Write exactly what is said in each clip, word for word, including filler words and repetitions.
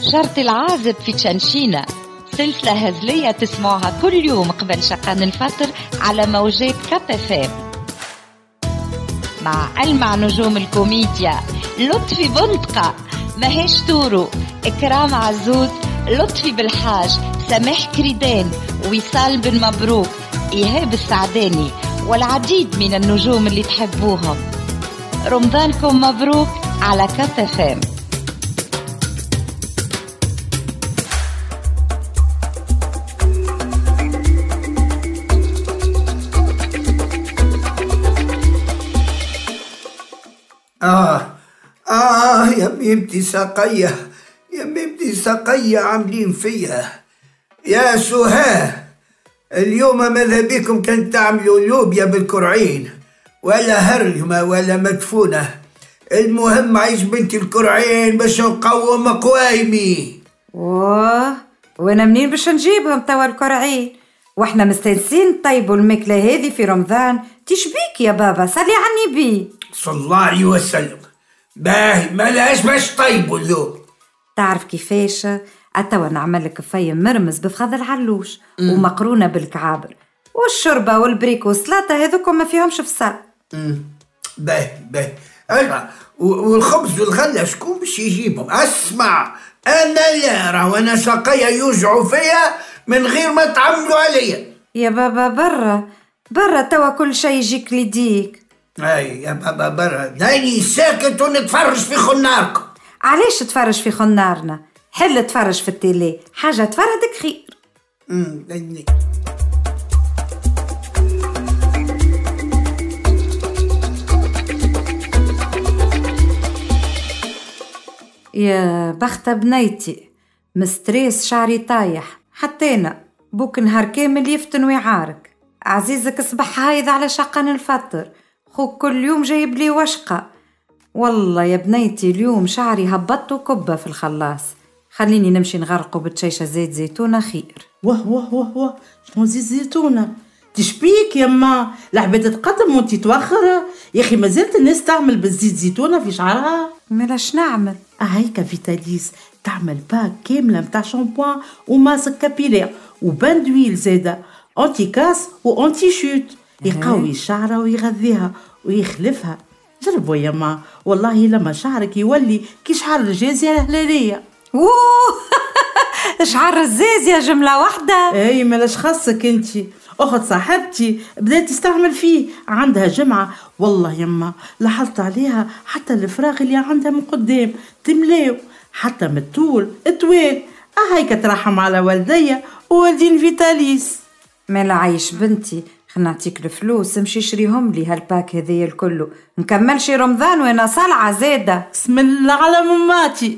شرط العازب في تشنشينا، سلسلة هزلية تسمعها كل يوم قبل شقان الفطر على موجات كاب اف ام، مع ألمع نجوم الكوميديا: لطفي بندقة، مهيش تورو، إكرام عزوز، لطفي بالحاج، سماح كريدان، وصال بن مبروك، إيهاب السعداني، والعديد من النجوم اللي تحبوهم. رمضانكم مبروك على كاب اف ام. آه آه يا بنتي سقية، يا بنتي سقية عاملين فيها يا سهاه. اليوم ماذا بكم كان تعملوا لوبيا بالكرعين ولا هرمة ولا مدفونة؟ المهم عيش بنتي الكرعين باش نقوم قوايمي. واه وانا منين باش نجيبهم توا الكرعين واحنا مستنسين طيبوا الماكلة هذه في رمضان؟ تشبيك يا بابا، صلي على النبي صلى الله عليه وسلم. باهي مالاش باش طيبوا اللوب. تعرف كيفاش؟ أتوا نعمل لك فيم مرمز بفخذ العلوش مم. ومقرونة بالكعابر والشربة والبريك والسلطة هذوكم ما فيهمش فصل. باهي باهي أيوة. والخبز والغلة شكون باش يجيبهم؟ اسمع انا لا راه وانا ساقية يوجعوا فيا من غير ما تعملوا عليا. يا بابا برا برا توا كل شيء يجيك ليديك. اي يا بابا برا، داني ساكت ونتفرج في خناركم. علاش تفرج في خنارنا؟ حل تفرج في التيلي، حاجة تفردك خير. امم داني يا بخت بنيتي، مستريس شعري طايح حتى انا، بوك نهار كامل يفتن ويعارك. عزيزك صبح هايض على شقن الفطر، خوك كل يوم جايب لي وشقة. والله يا بنيتي اليوم شعري هبطت وكبة في الخلاص، خليني نمشي نغرقه بتشيشة زيت زيتونة خير. واه واه واه واه شنو زيت زيتونة؟ تشبيك يما؟ العباد تقدم وانتي توخر يا اخي. مازالت الناس تعمل بالزيت زيتونة في شعرها؟ ملاش نعمل هيك فيتاليس تعمل باك كاملة متاع شامبوان وماسك كابيلير وبان دويل زاده انتي كاس وانتي شوت، يقوي الشعرة ويغذيها ويخلفها. جربوا يما والله لما شعرك يولي كي شعر الجازية الهلالية. اوه شعر الزازية جملة واحدة. اي ملاش خاصك انتي. اخت صاحبتي بدات تستعمل فيه، عندها جمعة والله يما لاحظت عليها حتى الفراغ اللي عندها من قدام تملاو، حتى من الطول طوال. هيك ترحم على والديا ووالدين فيتاليس. مالا عايش بنتي، خلنا نعطيك الفلوس امشي شريهم لي هالباك هذيا الكله، نكمل شي رمضان وانا صلعة زادة. بسم الله على مماتي.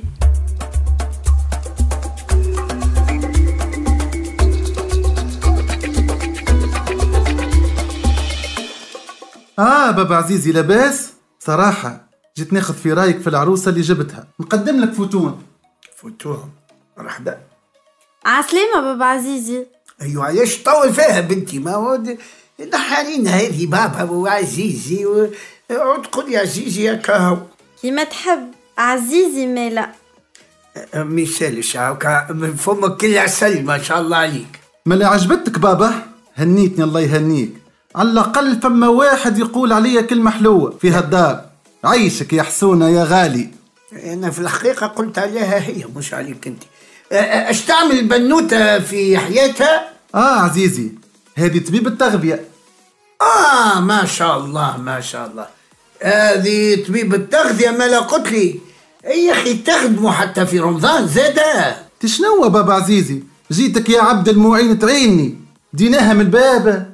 آه بابا عزيزي لاباس؟ صراحة جيت ناخذ في رايك في العروسة اللي جبتها، نقدم لك فوتون. فوتون مرحبا. عسلامة بابا عزيزي. أيوة علاش طول فيها بنتي؟ ما هو نحي علينا هذه بابا وعزيزي وعود قول يا عزيزي يا كاهو كيما تحب عزيزي. مالا ميسالش هاكا من فمك كل عسل ما شاء الله عليك. مالا عجبتك بابا؟ هنيتني الله يهنيك. على الأقل فما واحد يقول عليا كلمة حلوة في هالدار. عيشك يا حسونة يا غالي. أنا في الحقيقة قلت عليها هي مش عليك أنت. أش تعمل البنوتة في حياتها؟ آه عزيزي هذه طبيب التغذية. آه ما شاء الله ما شاء الله، هذه طبيب التغذية. ما لا قلت لي يا أخي تخدموا حتى في رمضان زادة. تشنو بابا عزيزي؟ جيتك يا عبد المعين تعيني، ديناها من بابا.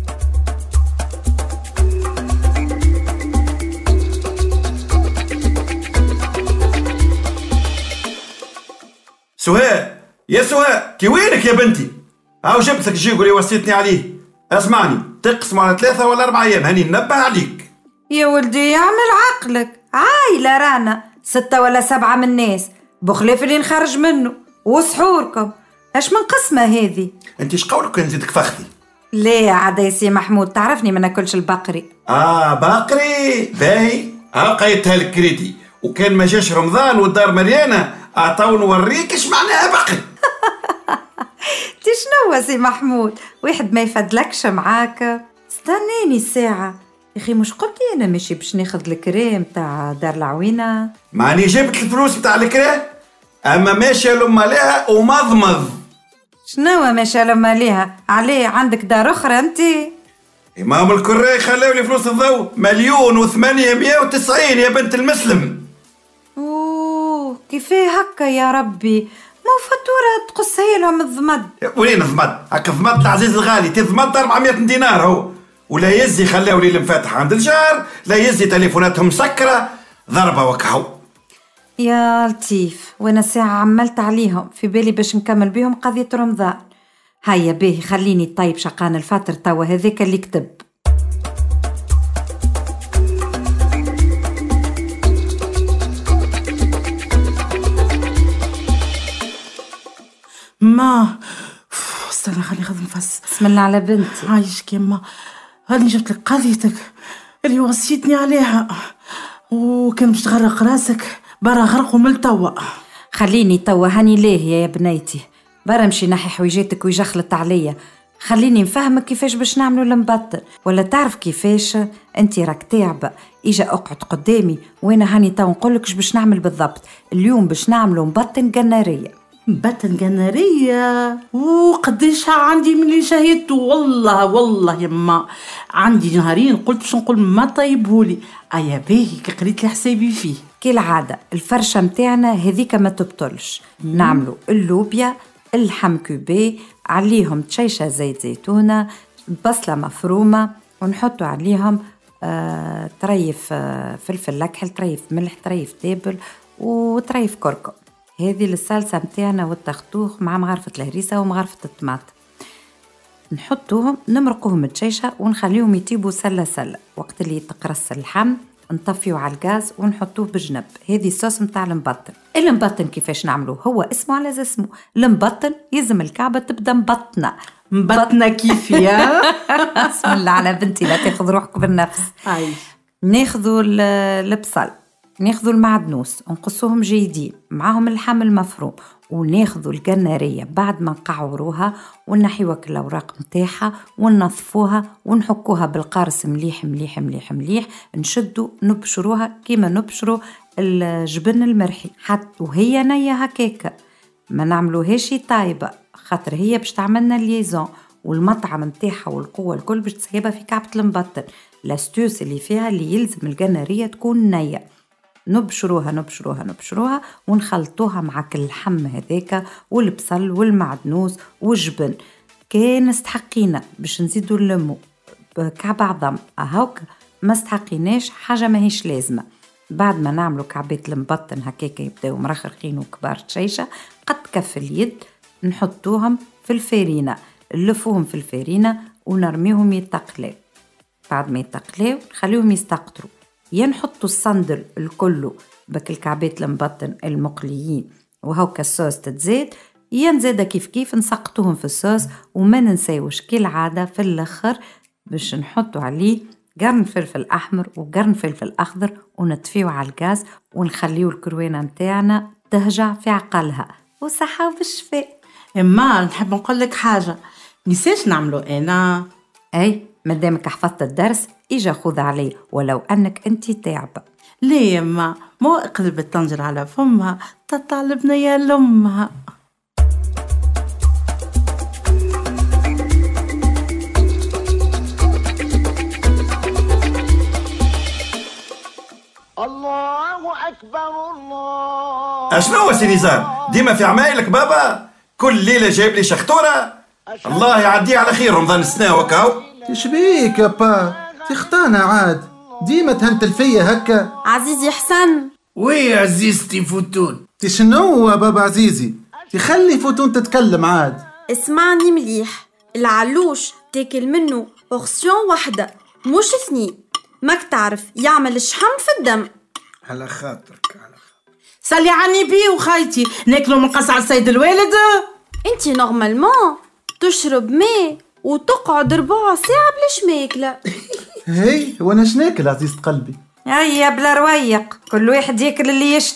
سهاء يا سهاء كي وينك يا بنتي؟ هاو جبتك جي قولي وصيتني عليه. اسمعني تقسم على ثلاثة ولا أربعة أيام هاني ننبه عليك. يا ولدي اعمل عقلك، عايلة رانا ستة ولا سبعة من الناس بخلاف اللي نخرج منه وسحوركم. اش من قسمة هذه؟ انت اش قولك نزيدك فخذي؟ لا يا عدا يا سي محمود تعرفني ما ناكلش البقري. اه بقري باهي. ها لقيتها لك كريدي، وكان ما جاش رمضان والدار مليانه اعطاو نوريك اش معناها بقي. تي شنو سي محمود، واحد ما يفدلكش معاك؟ استناني ساعة يا اخي، مش قلت لي انا ماشي باش ناخذ الكريم تاع دار العوينة؟ ماني جبت الفلوس بتاع الكريم، اما ماشيه لما لها ومضمض. شنو ماشي لما ليها؟ عليه عندك دار اخرى انت؟ امام الكراي خلاو لي فلوس الضوء مليون وثمانية مية وتسعين يا بنت المسلم. اوه كيفاه هكا يا ربي؟ مو فاتورة تقصها لهم الضمد. وين الضمد؟ هكا الضمد العزيز الغالي، تي الضمد أربعمية دينار هو، ولا يزي خلاو لي المفاتح عند الجار، لا يزي تليفوناتهم مسكرة ضربة وكهو. يا لطيف، وانا ساعة عملت عليهم في بالي باش نكمل بيهم قضية رمضان. هيا باهي خليني طيب شقان الفاتر توا هذاك اللي كتب. ما استنى خليني ناخذ نفس. بسم الله على بنتي. عايشك يما، هاني جبت لك قضيتك اللي وصيتني عليها، وكان باش تغرق راسك برا غرقوا من توا. خليني توا هاني ليه يا بنيتي، برا امشي نحي حويجاتك ويجخلت عليا. خليني نفهمك كيفاش باش نعملوا المبطل، ولا تعرف كيفاش؟ انت راك تعب، اجا اقعد قدامي وانا هاني تو نقولك باش نعمل بالضبط. اليوم باش نعملوا مبطن قناريه. مبطن قنارية؟ وقديش عندي من اللي شهدت، والله والله يما عندي نهارين قلت باش نقول ما طيبهولي. ايا باهي كي قريت لي حسابي فيه. كالعادة الفرشة متاعنا هذيك ما تبطلش. نعملوا اللوبيا، اللحم كوبي، عليهم تشيشة زيت زيتونة، بصلة مفرومة، ونحطوا عليهم آه طريف آه فلفل لكحل، طريف ملح، طريف تابل، وطريف كركم. هذه الصلصة متاعنا والتختوخ مع مغرفة الهريسة ومغرفة الطماطم. نحطوهم نمرقوهم تشيشة ونخليهم يطيبوا سلة سلة. وقت اللي تقرص اللحم نطفيو على الغاز ونحطوه بجنب. هذه الصوص متاع المبطن. المبطن كيفاش نعملوه؟ هو اسمه على اسمه المبطن، يلزم الكعبة تبدا مبطنة. مبطنة كيف يا؟ بسم الله على بنتي لا تاخذ روحك بالنفس. عايش. ناخذوا البصل، ناخذوا المعدنوس نقصوهم جيدين معاهم اللحم المفروم، وناخذوا القنارية بعد ما نقعروها ونحيوا كل الأوراق متاعها وننظفوها ونحكوها بالقارص مليح مليح مليح مليح، نشدوا نبشروها كيما نبشروا الجبن المرحي حتى وهي نية هكاكا، ما نعملوهاش طايبة خاطر هي باش تعملنا الليزون والمطعم متاعها والقوة الكل باش تسيبها في كعبة المبطن. لاستوس اللي فيها اللي يلزم القنارية تكون نية. نبشروها نبشروها نبشروها ونخلطوها مع كل اللحم هذاك والبصل والمعدنوس والجبن. كان استحقينا باش نزيدوا الليمو بكعب عظم هاوك، ما استحقيناش حاجة ما هيش لازمة. بعد ما نعملوا كعبات المبطن هكاك يبداو مرخرخين وكبار تشيشة قد كف اليد، نحطوهم في الفارينة، نلفوهم في الفارينة ونرميهم يتقلاو. بعد ما يتقلاو نخليهم يستقطروا، يا نحطوا الصندل الكله بك الكعبات المبطن المقليين وهوكا الصوص تتزاد، يا نزادا كيف كيف نسقطوهم في الصوص. وما ننساوش كالعادة في الاخر باش نحطوا عليه قرن فلفل احمر وقرن فلفل اخضر ونطفيو على الغاز ونخليو الكروانه متاعنا تهجع في عقلها وصحة وبالشفاء. اما نحب نقول لك حاجه، نسيش نعملوا انا. اي مادامك حفظت الدرس اجا خذ عليه ولو انك انت تعبه. ليه يما مو اقلب الطنجر على فمها تطلع البنيه لامها. الله أكبر الله. أشنو سي نزار؟ ديما في عمايلك بابا؟ كل ليلة جايب لي شخطورة؟ الله يعديه على خير رمضان السنة وكاو. تشبيك يا با؟ تختانا عاد ديما تهنتل فيا هكا. عزيزي حسن. وي عزيزتي فوتون. تشنو يا بابا عزيزي؟ تخلي فوتون تتكلم عاد. اسمعني مليح، العلوش تاكل منه بورسيون واحدة مش اثنين، ماك تعرف يعمل الشحم في الدم. على خاطرك على خاطرك. سالي عني بيه وخايتي ناكلوا من قصع السيد الوالد. انتي نورمالمون تشرب ماء وتقعد ربع ساعة بلاش ماكلة. هي وانا شناكل عزيزة قلبي؟ هيا بلا رويق، كل واحد ياكل اللي يشتي.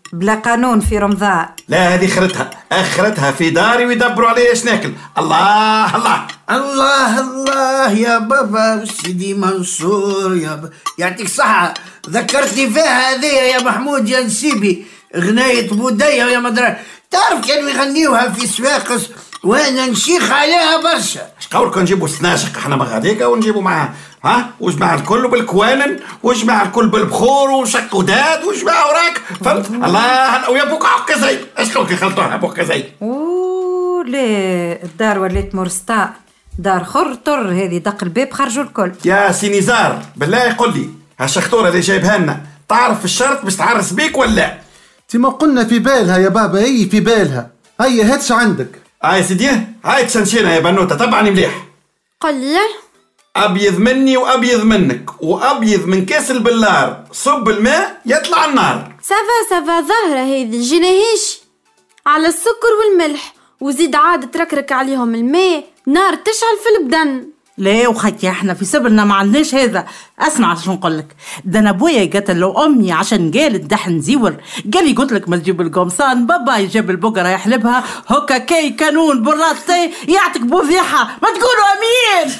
بلا قانون في رمضان. لا هذه خرتها اخرتها في داري ويدبروا علي ايش ناكل. الله الله الله الله يا بابا سيدي منصور يا بابا يعطيك الصحة. ذكرتني فيها هذه يا محمود يا نسيبي، غناية بودية يا مدرسة. تعرف كانوا يغنيوها في سواقس وانا نشيخ عليها برشا. اش قولكم نجيبوا سناشق احنا مغاديكا ونجيبوا معاه ها وجمع الكل بالكوانن وجمع الكل بالبخور وشق وداد وجمع وراك فهمت. الله ويا بوك عكا زي اش قولك خلطوها بوك زي. اوه ليه الدار وليت مرسطاء، دار خرطر هذه دق الباب خرجوا الكل. يا سي نزار بالله قل لي هالشخطوره اللي جايبها لنا تعرف الشرط باش تعرس بيك ولا؟ تما قلنا في بالها يا بابا، هي في بالها، هي هاتش عندك. هاي سيدي هاي تشنشينها يا بنوته تبعني مليح. قل لي ابيض مني وابيض منك وابيض من كاس البلار، صب الماء يطلع النار. سافا سافا ظاهرة هذه جناهيش على السكر والملح وزيد عاد تركرك عليهم الماء نار تشعل في البدن. لا وخيتي احنا في سبلنا ما عندناش هذا. اسمع شو نقول لك، ده انا ابويا قتل له امي عشان قال الدحن زيور، قال لي قلت لك ما تجيب القمصان، بابا يجيب البقره يحلبها هكا كي كانون براتي يعطيك بوضيحه ما تقولوا امين.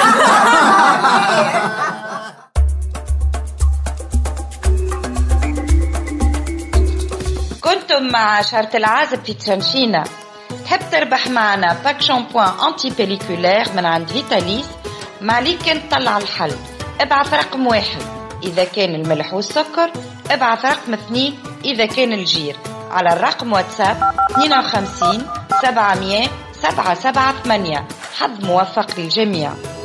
كنتم مع شرط العازب في تشنشينا. تحب تربح معنا باك شامبوان انتي بيليكولير من عند فيتاليس؟ ما عليك انت تطلع الحل. ابعث رقم واحد اذا كان الملح والسكر، ابعث رقم اثنين اذا كان الجير على الرقم واتساب اثنين وخمسين سبعمية سبعة سبعة ثمانية. حظ موفق للجميع.